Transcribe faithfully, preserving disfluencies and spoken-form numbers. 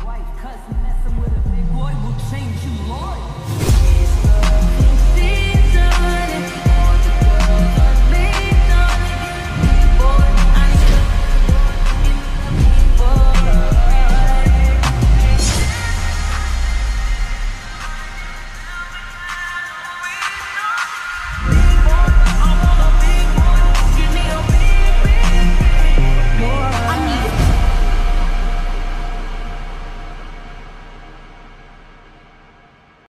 wife, cause messing with a big boy will change you, Lord.